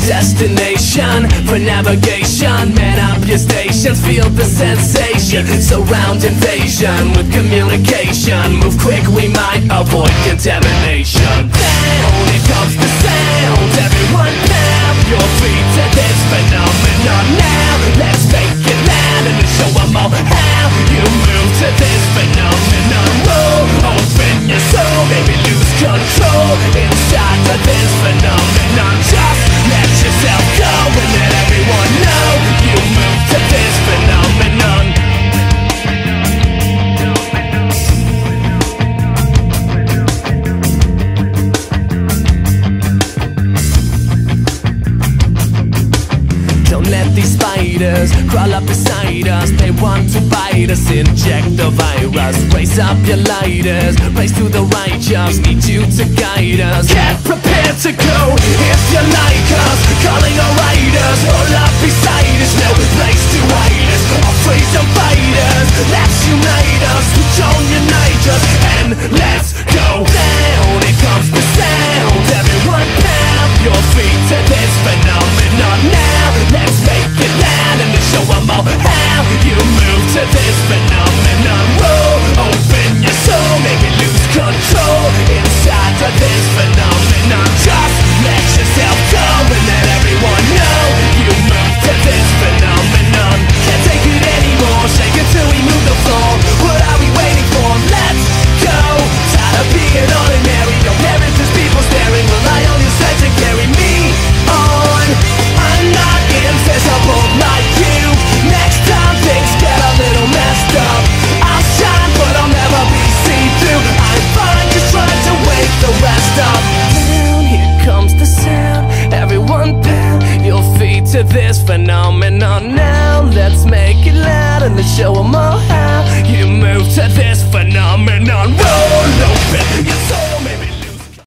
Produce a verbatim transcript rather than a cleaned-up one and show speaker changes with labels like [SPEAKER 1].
[SPEAKER 1] destination for navigation. Man up your stations, feel the sensation. Surround invasion with communication. Move quick, we might avoid contamination. Down, here comes the sound. Everyone pound your feet to this phenomenon now. Let's make it loud and show them all how you move to this phenomenon. Roll, open your soul, maybe lose control inside of this phenomenon. Just let yourself go and let everyone know you move to this phenomenon. Don't let these spiders crawl up beside us. They want to bite us, inject the virus. Raise up your lighters, race to the righteous. Need you to guide us. Get prepared to go if you like us. Calling our riders, all up beside us. No place to hide us. Our freedom fighters, let's unite us. Don't unite us, and let's go down. Here comes the sound. Everyone pound your feet to this phenomenon now. Let's make it loud and show them all how you move to this phenomenon. Roll, open your soul, maybe lose control inside of this phenomenon. Just let yourself go and let everyone know you move to this phenomenon. Can't take it anymore, shake it till we move the floor. What are we waiting for? Let's go. Tired of being ordinary, your parents as people staring. Rely on your strength to carry me on. I'm not invisible like you. Next time things get a little messed up, I'll shine but I'll never be see-through. I'm fine just trying to wake the rest up. Down, here comes the sound. Everyone pound your feet to this phenomenon now. Let's make it loud and let's show them all how you move to this phenomenon. Roll open your soul.